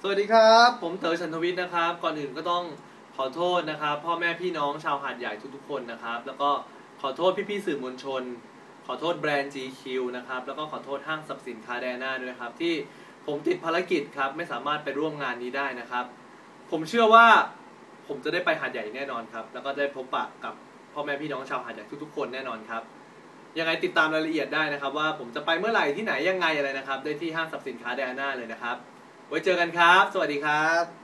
สวัสดีครับผมเต๋อ ฉันทวิทย์นะครับก่อนอื่นก็ต้องขอโทษนะครับพ่อแม่พี่น้องชาวหาดใหญ่ทุกๆคนนะครับแล้วก็ขอโทษพี่ๆสื่อมวลชนขอโทษแบรนด์ GQ นะครับแล้วก็ขอโทษห้างสรรพสินค้าแดน่าด้วยนะครับที่ผมติดภารกิจครับไม่สามารถไปร่วมงานนี้ได้นะครับผมเชื่อว่าผมจะได้ไปหาดใหญ่แน่นอนครับแล้วก็ได้พบปะกับพ่อแม่พี่น้องชาวหาดใหญ่ทุกๆคนแน่นอนครับยังไงติดตามรายละเอียดได้นะครับว่าผมจะไปเมื่อไหร่ที่ไหนยังไงอะไรนะครับได้ที่ห้างสรรพสินค้าแดน่าเลยนะครับไว้เจอกันครับ สวัสดีครับ